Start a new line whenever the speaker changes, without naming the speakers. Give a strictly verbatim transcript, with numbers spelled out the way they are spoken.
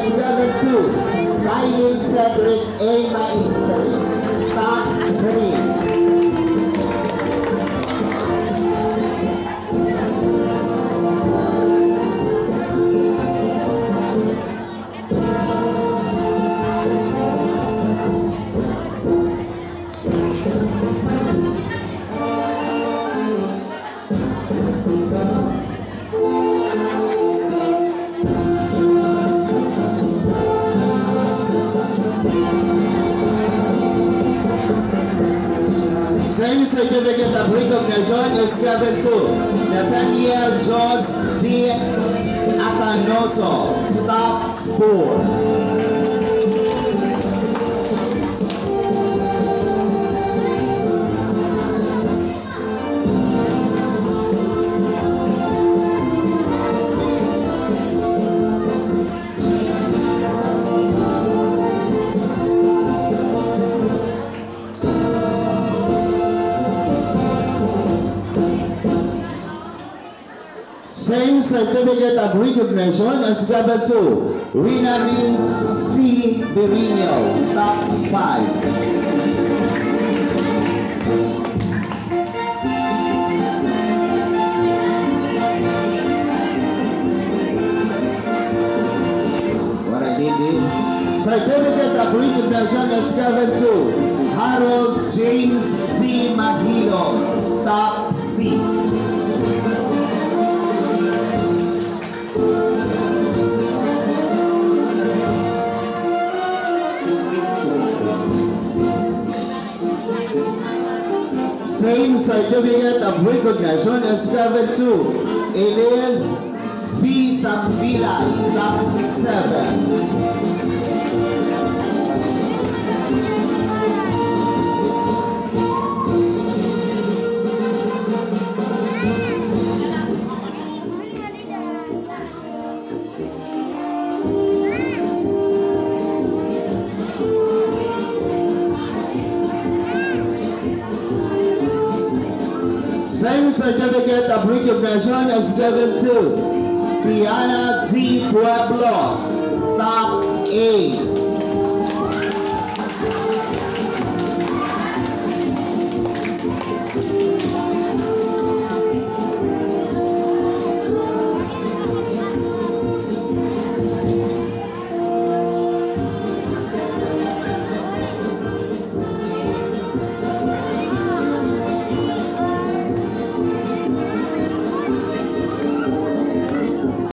is level two. Kylie Cedric A. Maestri, top three. Same certificate of recognition is given to Nathaniel Jos D. Atanoso, top four. Same certificate of recognition is given to Rinamin C. Birino, top five. What I did is, certificate of recognition is given to Harold James T. Mahilo, top six. Same certificate of recognition is given to Elias V. Sampila, top seven. Same certificate of recognition is given to Diana T. Pueblos, top eight.